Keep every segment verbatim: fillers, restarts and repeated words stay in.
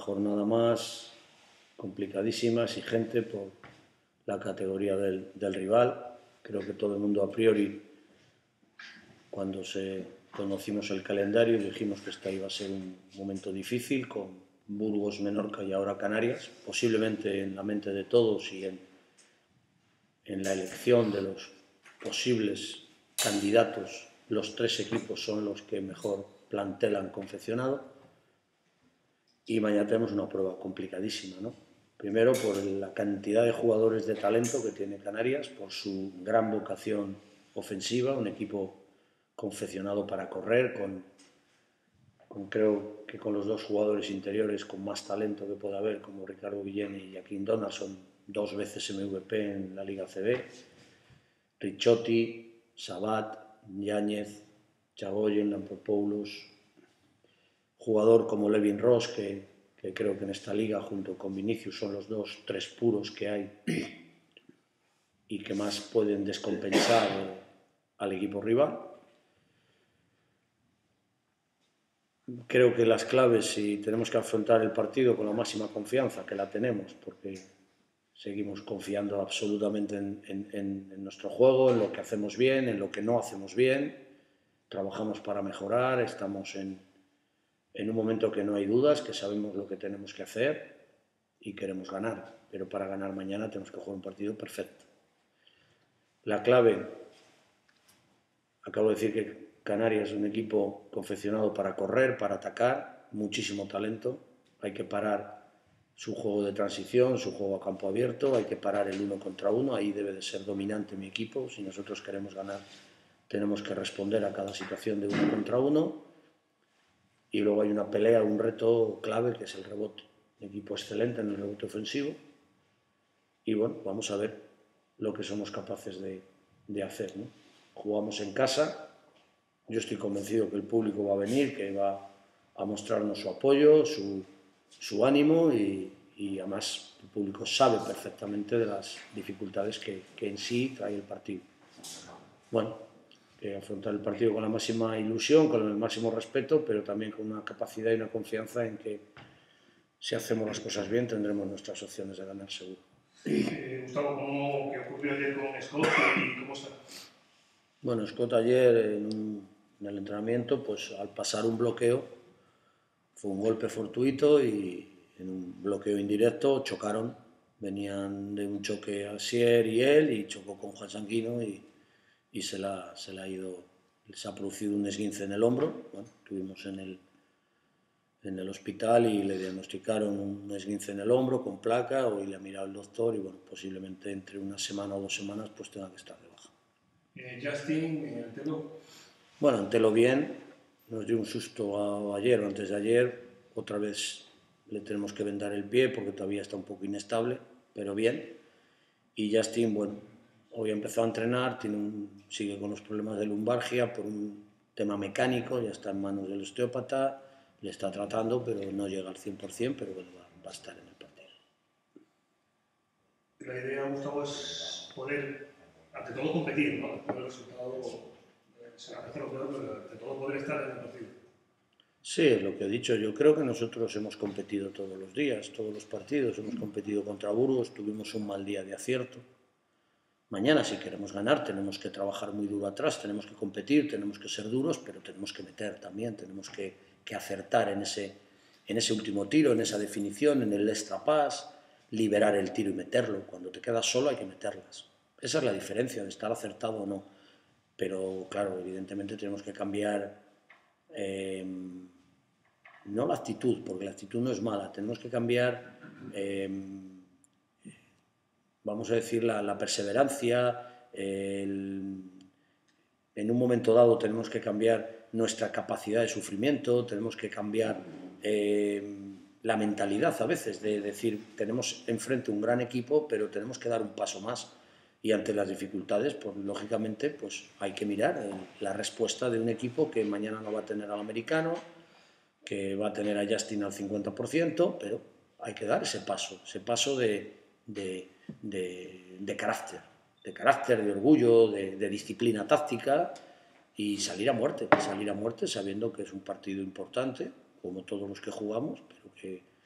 jornada más complicadísima, exigente por la categoría del, del rival. Creo que todo el mundo a priori, cuando se conocimos el calendario, dijimos que este iba a ser un momento difícil, con Burgos, Menorca y ahora Canarias, posiblemente en la mente de todos y en, en la elección de los posibles candidatos, los tres equipos son los que mejor plantel han confeccionado. Y mañana tenemos una prueba complicadísima, ¿no? Primero por la cantidad de jugadores de talento que tiene Canarias, por su gran vocación ofensiva, un equipo confeccionado para correr, con, con creo que con los dos jugadores interiores con más talento que pueda haber, como Ricardo Guillén y Joaquín Donaldson, dos veces eme ve pe en la Liga ce be, Ricciotti, Sabat, Yáñez, Chagoyen, Lampropoulos, jugador como Levin Ross, que, que creo que en esta liga, junto con Vinicius, son los dos, tres puros que hay y que más pueden descompensar al equipo rival. Creo que las claves, si tenemos que afrontar el partido con la máxima confianza, que la tenemos, porque seguimos confiando absolutamente en, en, en nuestro juego, en lo que hacemos bien, en lo que no hacemos bien, trabajamos para mejorar, estamos en, en un momento que no hay dudas, que sabemos lo que tenemos que hacer y queremos ganar, pero para ganar mañana tenemos que jugar un partido perfecto. La clave, acabo de decir que Canarias es un equipo confeccionado para correr, para atacar, muchísimo talento, hay que parar su juego de transición, su juego a campo abierto, hay que parar el uno contra uno, ahí debe de ser dominante mi equipo, si nosotros queremos ganar tenemos que responder a cada situación de uno contra uno, y luego hay una pelea, un reto clave que es el rebote, un equipo excelente en el rebote ofensivo, y bueno, vamos a ver lo que somos capaces de, de hacer, ¿no? Jugamos en casa, yo estoy convencido que el público va a venir, que va a mostrarnos su apoyo, su, su ánimo y, y además el público sabe perfectamente de las dificultades que, que en sí trae el partido. Bueno, que afrontar el partido con la máxima ilusión, con el máximo respeto, pero también con una capacidad y una confianza en que si hacemos las cosas bien tendremos nuestras opciones de ganar seguro. Eh, Gustavo, ¿cómo, ¿qué ocurrió ayer con Scott y cómo está? Bueno, Scott ayer en, un, en el entrenamiento, pues al pasar un bloqueo, fue un golpe fortuito y en un bloqueo indirecto chocaron. Venían de un choque Asier y él y chocó con Juan Sanguino y, y se, la, se le ha ido, se ha producido un esguince en el hombro. Bueno, estuvimos en el, en el hospital y le diagnosticaron un esguince en el hombro con placa, hoy le ha mirado el doctor y bueno, posiblemente entre una semana o dos semanas pues tenga que estar de baja. Eh, Justin, eh, Antelo. Bueno, Antelo bien, nos dio un susto a, ayer o antes de ayer, otra vez le tenemos que vendar el pie porque todavía está un poco inestable, pero bien. Y Justin, bueno, hoy ha empezado a entrenar, tiene un, sigue con los problemas de lumbalgia por un tema mecánico, ya está en manos del osteópata, le está tratando, pero no llega al cien por cien, pero bueno, va, va a estar en el partido. La idea, Gustavo, es poder, ante todo, competir, ¿no? Después del resultado será mejor o peor, pero ante todo poder estar en el partido. Sí, es lo que he dicho. Yo creo que nosotros hemos competido todos los días, todos los partidos. Hemos competido contra Burgos, tuvimos un mal día de acierto. Mañana, si queremos ganar, tenemos que trabajar muy duro atrás, tenemos que competir, tenemos que ser duros, pero tenemos que meter también, tenemos que, que acertar en ese, en ese último tiro, en esa definición, en el extra pass, liberar el tiro y meterlo. Cuando te quedas solo hay que meterlas. Esa es la diferencia de estar acertado o no. Pero, claro, evidentemente tenemos que cambiar... Eh, no la actitud, porque la actitud no es mala, tenemos que cambiar, eh, vamos a decir, la, la perseverancia, el, en un momento dado tenemos que cambiar nuestra capacidad de sufrimiento, tenemos que cambiar eh, la mentalidad a veces, de decir, tenemos enfrente un gran equipo, pero tenemos que dar un paso más. Y ante las dificultades, pues lógicamente, pues hay que mirar eh, la respuesta de un equipo que mañana no va a tener al americano, que va a tener a Justin al cincuenta por ciento, pero hay que dar ese paso, ese paso de, de, de, de carácter, de carácter, de orgullo, de, de disciplina táctica y salir a muerte, salir a muerte sabiendo que es un partido importante, como todos los que jugamos, pero que,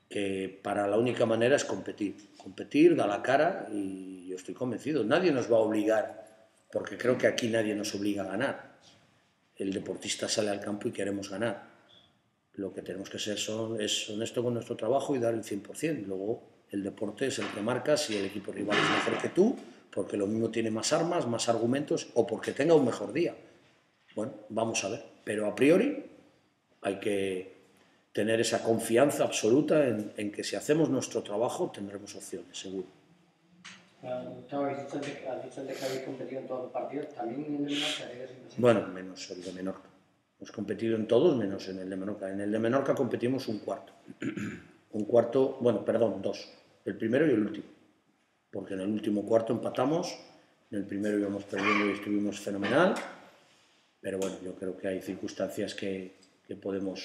que para la única manera es competir. Competir, da la cara y yo estoy convencido. Nadie nos va a obligar, porque creo que aquí nadie nos obliga a ganar. El deportista sale al campo y queremos ganar. Lo que tenemos que ser son, es honesto con nuestro trabajo y dar el cien por cien. Luego el deporte es el que marca si el equipo rival es mejor que tú, porque lo mismo tiene más armas, más argumentos o porque tenga un mejor día. Bueno, vamos a ver. Pero a priori hay que tener esa confianza absoluta en, en que si hacemos nuestro trabajo tendremos opciones, seguro. Gustavo, has dicho antes que habéis competido en todos los partidos, también en el de Menorca. Bueno, menos el de Menorca. Hemos competido en todos menos en el de Menorca. En el de Menorca competimos un cuarto. Un cuarto, bueno, perdón, dos. El primero y el último. Porque en el último cuarto empatamos, en el primero íbamos perdiendo y estuvimos fenomenal. Pero bueno, yo creo que hay circunstancias que, que podemos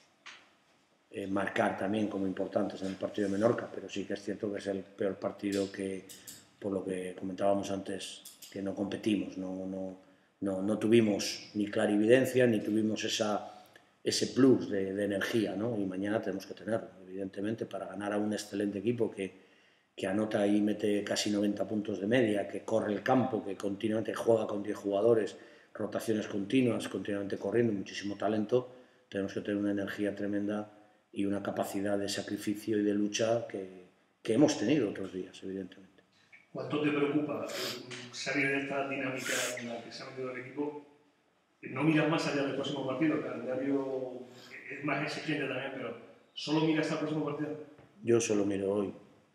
eh, marcar también como importantes en el partido de Menorca, pero sí que es cierto que es el peor partido que, por lo que comentábamos antes, que no competimos, no, no, no, no tuvimos ni clarividencia, ni tuvimos esa, ese plus de, de energía, ¿no? Y mañana tenemos que tenerlo, evidentemente, para ganar a un excelente equipo que, que anota y mete casi noventa puntos de media, que corre el campo, que continuamente juega con diez jugadores, rotaciones continuas, continuamente corriendo, muchísimo talento. Tenemos que tener una energía tremenda y una capacidad de sacrificio y de lucha que, que hemos tenido otros días, evidentemente. ¿Cuánto te preocupa salir de esta dinámica en la que se ha metido el equipo? No miras más allá del próximo partido, el calendario es más exigente también, pero ¿solo miras hasta el próximo partido? Yo solo miro hoy.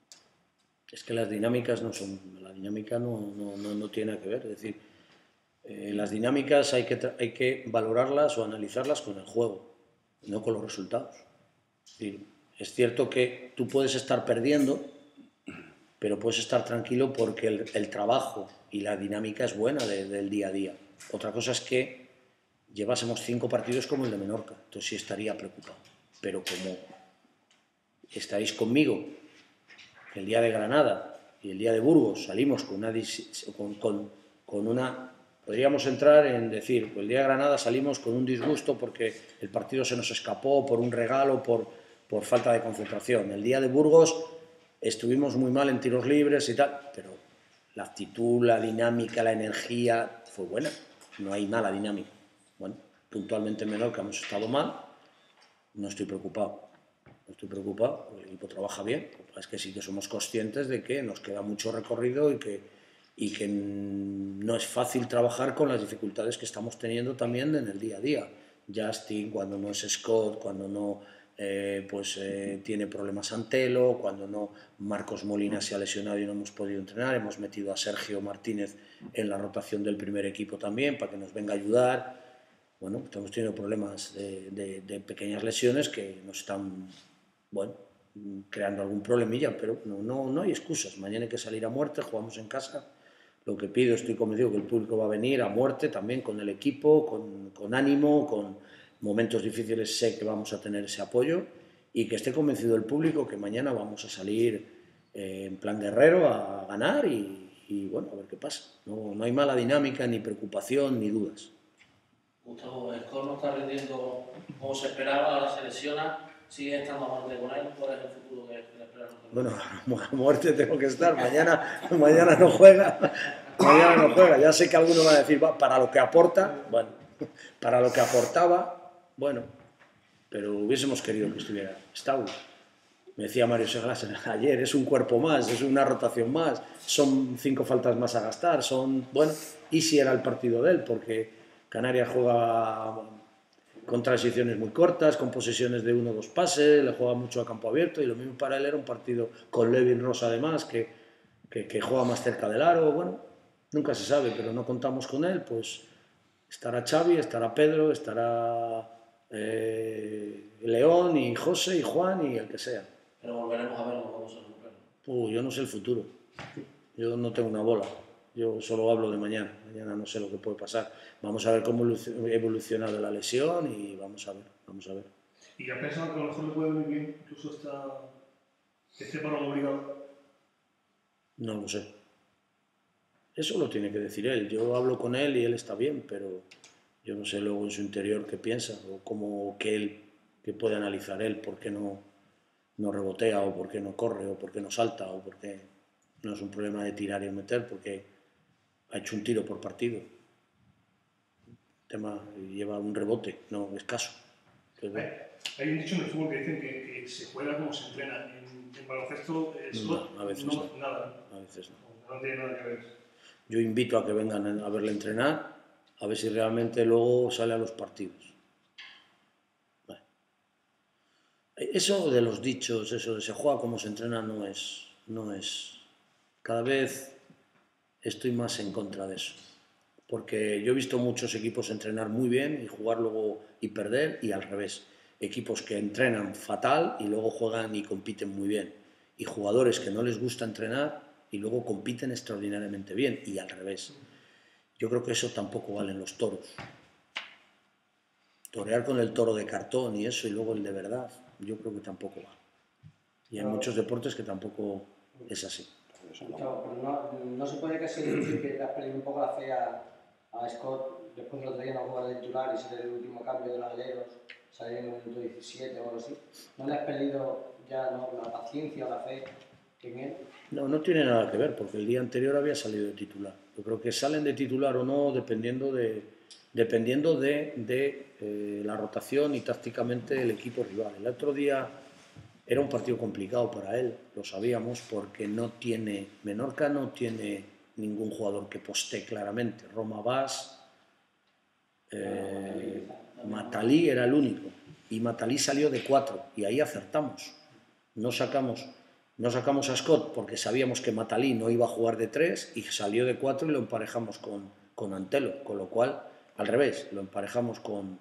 Es que las dinámicas no son, la dinámica no, no, no, no tiene nada que ver, es decir, eh, las dinámicas hay que, hay que valorarlas o analizarlas con el juego, no con los resultados. Es decir, es cierto que tú puedes estar perdiendo, pero puedes estar tranquilo porque el, el trabajo y la dinámica es buena de, del día a día. Otra cosa es que llevásemos cinco partidos como el de Menorca, entonces sí estaría preocupado. Pero como estaréis conmigo, el día de Granada y el día de Burgos salimos con una, con, con, con una... Podríamos entrar en decir, pues el día de Granada salimos con un disgusto porque el partido se nos escapó, por un regalo, por, por falta de concentración. El día de Burgos estuvimos muy mal en tiros libres y tal, pero la actitud, la dinámica, la energía fue buena. No hay mala dinámica. Bueno, puntualmente en Menorca hemos estado mal, no estoy preocupado. No estoy preocupado, el equipo trabaja bien. Es que sí que somos conscientes de que nos queda mucho recorrido y que, y que no es fácil trabajar con las dificultades que estamos teniendo también en el día a día. Justin, cuando no es Scott, cuando no eh, pues, eh, tiene problemas Antelo, cuando no Marcos Molina se ha lesionado y no hemos podido entrenar, hemos metido a Sergio Martínez en la rotación del primer equipo también para que nos venga a ayudar. Bueno, estamos teniendo problemas de, de, de pequeñas lesiones que nos están, bueno, creando algún problemilla, pero no, no, no hay excusas. Mañana hay que salir a muerte, jugamos en casa. Lo que pido, estoy convencido que el público va a venir a muerte también con el equipo, con, con ánimo, con momentos difíciles sé que vamos a tener ese apoyo y que esté convencido el público que mañana vamos a salir eh, en plan guerrero a ganar y, y bueno, a ver qué pasa. No, no hay mala dinámica, ni preocupación, ni dudas. Gustavo, Scott no está rindiendo como se esperaba, ahora se lesiona, sigue estando a muerte con él, ¿cuál es el futuro que le espera? Bueno, a muerte tengo que estar, mañana, mañana no juega, mañana no juega, ya sé que alguno va a decir, va, para lo que aporta, bueno, para lo que aportaba, bueno, pero hubiésemos querido que estuviera estable. Me decía Mario Seglas ayer, es un cuerpo más, es una rotación más, son cinco faltas más a gastar, son, bueno, y si era el partido de él, porque Canarias juega con transiciones muy cortas, con posesiones de uno o dos pases, le juega mucho a campo abierto y lo mismo para él era un partido con Levin Ross además, que, que, que juega más cerca del aro, bueno, nunca se sabe, pero no contamos con él, pues estará Xavi, estará Pedro, estará eh, León y José y Juan y el que sea. Pero volveremos a verlo cuando se recupere. Uh, yo no sé el futuro, yo no tengo una bola. Yo solo hablo de mañana, mañana no sé lo que puede pasar. Vamos a ver cómo evoluciona de la lesión y vamos a ver, vamos a ver. ¿Y ya pensado que a lo mejor le puede venir bien incluso esta, este paro obligado? No lo sé. Eso lo tiene que decir él. Yo hablo con él y él está bien, pero yo no sé luego en su interior qué piensa o cómo que él, que puede analizar él, por qué no, no rebotea o por qué no corre o por qué no salta o por qué no es un problema de tirar y meter porque ha hecho un tiro por partido. El tema lleva un rebote, no escaso. Entonces, hay, hay un dicho en el fútbol que dicen que, que se juega como se entrena. En, en baloncesto eso no, a veces no, no. nada. A veces no. No tiene nada que ver. Yo invito a que vengan a verle entrenar, a ver si realmente luego sale a los partidos. Bueno. Eso de los dichos, eso de se juega como se entrena, no es, no es. Cada vez estoy más en contra de eso. Porque yo he visto muchos equipos entrenar muy bien y jugar luego y perder, y al revés. Equipos que entrenan fatal y luego juegan y compiten muy bien. Y jugadores que no les gusta entrenar y luego compiten extraordinariamente bien, y al revés. Yo creo que eso tampoco vale en los toros. Torear con el toro de cartón y eso, y luego el de verdad, yo creo que tampoco va. Y hay muchos deportes que tampoco es así. Claro, pero no, no se puede casi decir que le has perdido un poco la fe a, a Scott, después el otro día no jugar de titular y ser el último cambio de los aleros, salir en el minuto diecisiete o algo así. ¿No le has perdido ya no, la paciencia o la fe en él? No, no tiene nada que ver, porque el día anterior había salido de titular. Yo creo que salen de titular o no dependiendo de, dependiendo de, de eh, la rotación y tácticamente el equipo rival. El otro día era un partido complicado para él, lo sabíamos, porque no tiene, Menorca no tiene ningún jugador que postee claramente. Roma Bas, eh, Matalí era el único, y Matalí salió de cuatro, y ahí acertamos. No sacamos, no sacamos a Scott porque sabíamos que Matalí no iba a jugar de tres, y salió de cuatro y lo emparejamos con, con Antelo, con lo cual, al revés, lo emparejamos con,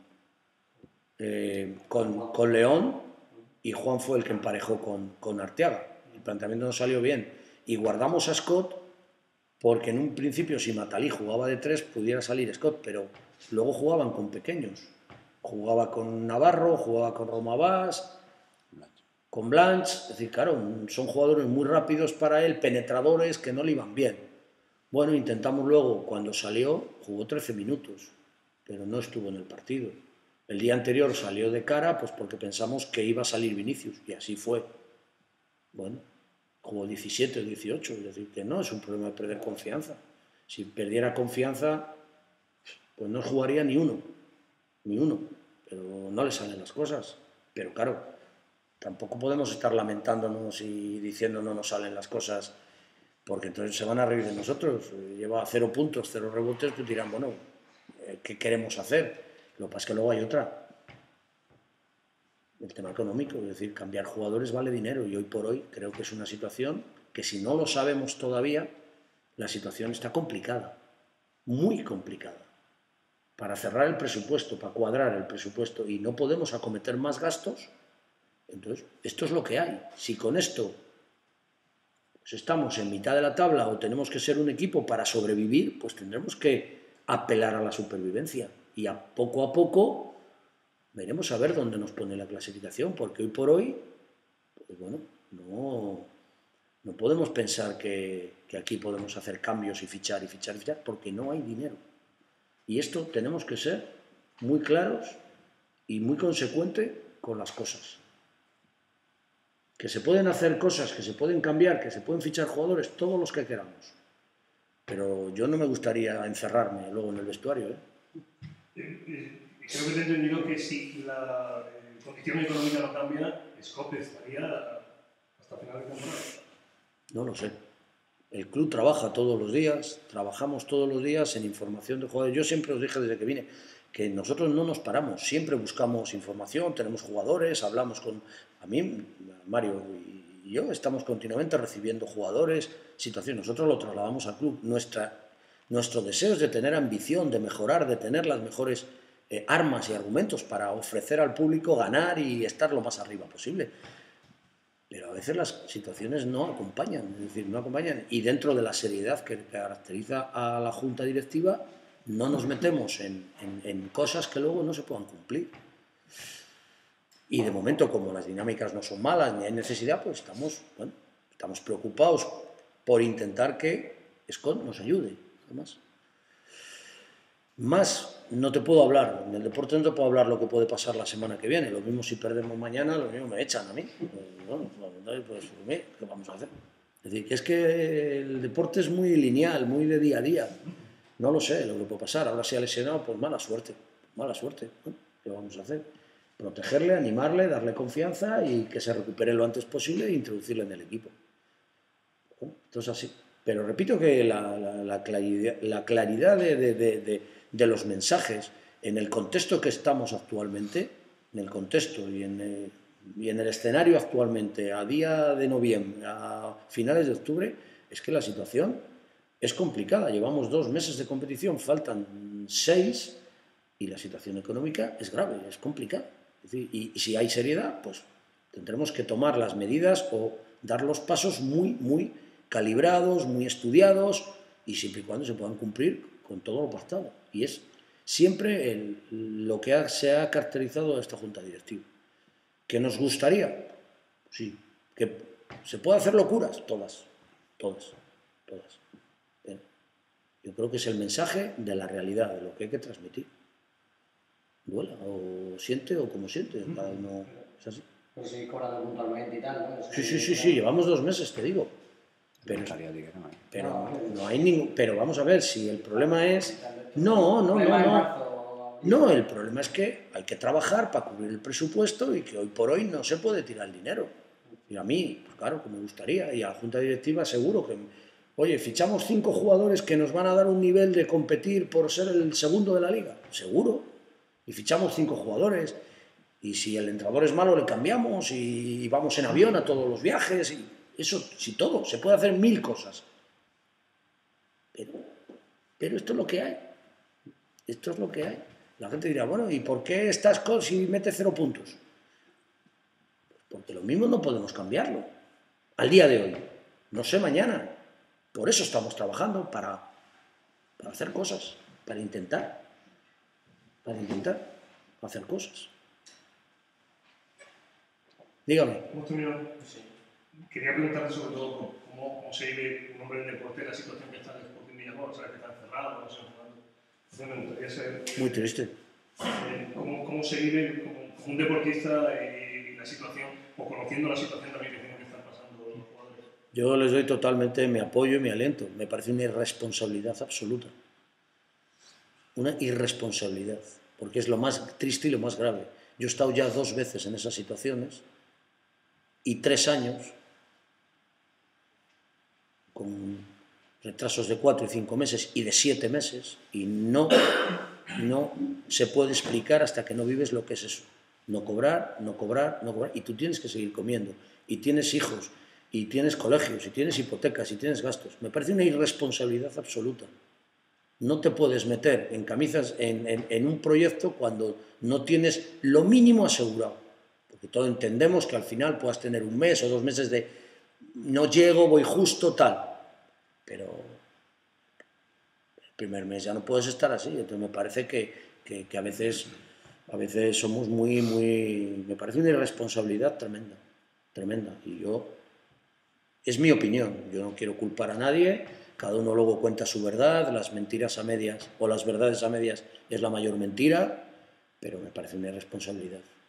eh, con, con León, y Juan fue el que emparejó con, con Arteaga. El planteamiento no salió bien. Y guardamos a Scott porque en un principio, si Matalí jugaba de tres, pudiera salir Scott, pero luego jugaban con pequeños. Jugaba con Navarro, jugaba con Roma Bas, con Blanch. Es decir, claro, son jugadores muy rápidos para él, penetradores que no le iban bien. Bueno, intentamos luego, cuando salió, jugó trece minutos, pero no estuvo en el partido. El día anterior salió de cara pues porque pensamos que iba a salir Vinicius, y así fue. Bueno, jugó diecisiete o dieciocho, es decir, que no es un problema de perder confianza. Si perdiera confianza, pues no jugaría ni uno, ni uno, pero no le salen las cosas. Pero claro, tampoco podemos estar lamentándonos y diciendo no nos salen las cosas, porque entonces se van a reír de nosotros. Lleva cero puntos, cero rebotes, pues dirán, bueno, ¿qué queremos hacer? Lo que pasa es que luego hay otra, el tema económico, es decir, cambiar jugadores vale dinero, y hoy por hoy creo que es una situación que, si no lo sabemos todavía, la situación está complicada, muy complicada, para cerrar el presupuesto, para cuadrar el presupuesto, y no podemos acometer más gastos. Entonces, esto es lo que hay. Si con esto pues estamos en mitad de la tabla o tenemos que ser un equipo para sobrevivir, pues tendremos que apelar a la supervivencia. Y a poco a poco veremos a ver dónde nos pone la clasificación, porque hoy por hoy, pues bueno, no, no podemos pensar que, que aquí podemos hacer cambios y fichar y fichar y fichar, porque no hay dinero. Y esto tenemos que ser muy claros y muy consecuentes con las cosas. Que se pueden hacer cosas, que se pueden cambiar, que se pueden fichar jugadores, todos los que queramos. Pero yo no me gustaría encerrarme luego en el vestuario, ¿eh? Creo que te he entendido que si la eh, condición económica no cambia, Scott estaría hasta final de temporada. No lo sé. El club trabaja todos los días, trabajamos todos los días en información de jugadores. Yo siempre os dije desde que vine que nosotros no nos paramos, siempre buscamos información, tenemos jugadores, hablamos con... A mí, Mario y yo estamos continuamente recibiendo jugadores, situaciones. Nosotros lo trasladamos al club. Nuestra, nuestro deseo es de tener ambición, de mejorar, de tener las mejores eh, armas y argumentos para ofrecer al público ganar y estar lo más arriba posible. Pero a veces las situaciones no acompañan, es decir, no acompañan, y dentro de la seriedad que caracteriza a la junta directiva, no nos metemos en, en, en cosas que luego no se puedan cumplir. Y de momento, como las dinámicas no son malas ni hay necesidad, pues estamos, bueno, estamos preocupados por intentar que Scott nos ayude. Además, más, no te puedo hablar, en el deporte no te puedo hablar lo que puede pasar la semana que viene. Lo mismo si perdemos mañana, lo mismo me echan a mí. Bueno, pues, ¿qué vamos a hacer? Es decir, que es que el deporte es muy lineal, muy de día a día. No lo sé lo que puede pasar. Ahora se ha lesionado, pues mala suerte. Mala suerte. ¿No? ¿Qué vamos a hacer? Protegerle, animarle, darle confianza y que se recupere lo antes posible e introducirle en el equipo. Entonces así. Pero repito que la, la, la claridad, la claridad de, de, de, de, de los mensajes en el contexto que estamos actualmente, en el contexto y en el, y en el escenario actualmente, a día de noviembre, a finales de octubre, es que la situación es complicada. Llevamos dos meses de competición, faltan seis y la situación económica es grave, es complicada. Es decir, y, y si hay seriedad, pues tendremos que tomar las medidas o dar los pasos muy, muy calibrados, muy estudiados y siempre y cuando se puedan cumplir con todo lo pactado. Y es siempre el, lo que ha, se ha caracterizado a esta Junta Directiva. ¿Que nos gustaría? Sí. ¿Que se puede hacer locuras? Todas, todas, todas. Bien. Yo creo que es el mensaje de la realidad, de lo que hay que transmitir. Duela, o siente o como siente, cada uno es así. Pero seguir cobrando puntualmente y tal, ¿no? Sí, sí, sí, sí, llevamos dos meses, te digo. Pero, pero, no hay ningún, pero vamos a ver, si el problema es... No, no, no, no. No, el problema es que hay que trabajar para cubrir el presupuesto y que hoy por hoy no se puede tirar el dinero. Y a mí, pues claro, que me gustaría, y a la Junta Directiva seguro que... Oye, fichamos cinco jugadores que nos van a dar un nivel de competir por ser el segundo de la liga. Seguro. Y fichamos cinco jugadores. Y si el entrenador es malo, le cambiamos y vamos en avión a todos los viajes. Y eso, si todo, se puede hacer mil cosas. Pero, pero esto es lo que hay. Esto es lo que hay. La gente dirá, bueno, ¿y por qué estás con si mete cero puntos? Porque lo mismo no podemos cambiarlo. Al día de hoy. No sé mañana. Por eso estamos trabajando, para, para hacer cosas, para intentar. Para intentar hacer cosas. Dígame. Hemos terminado. Sí. Quería preguntarte sobre todo cómo, cómo se vive un hombre del deporte la situación que está en el Sporting Villamor, sabes que está encerrado, no sé, jugando. Entonces me gustaría saber... Muy triste. Eh, cómo, cómo se vive como, como un deportista y, y la situación, o conociendo la situación también que tienen que estar pasando los jugadores. Yo les doy totalmente mi apoyo y mi aliento. Me parece una irresponsabilidad absoluta. Una irresponsabilidad, porque es lo más triste y lo más grave. Yo he estado ya dos veces en esas situaciones y tres años con retrasos de cuatro y cinco meses y de siete meses y no, no se puede explicar hasta que no vives lo que es eso. No cobrar, no cobrar, no cobrar y tú tienes que seguir comiendo y tienes hijos y tienes colegios y tienes hipotecas y tienes gastos. Me parece una irresponsabilidad absoluta. No te puedes meter en camisas en, en, en un proyecto cuando no tienes lo mínimo asegurado. Porque todos entendemos que al final puedas tener un mes o dos meses de no llego, voy justo, tal. Pero el primer mes ya no puedes estar así. Entonces me parece que, que, que a, veces, a veces somos muy, muy... Me parece una irresponsabilidad tremenda, tremenda. Y yo... Es mi opinión. Yo no quiero culpar a nadie. Cada uno luego cuenta su verdad, las mentiras a medias o las verdades a medias es la mayor mentira, pero me parece una irresponsabilidad.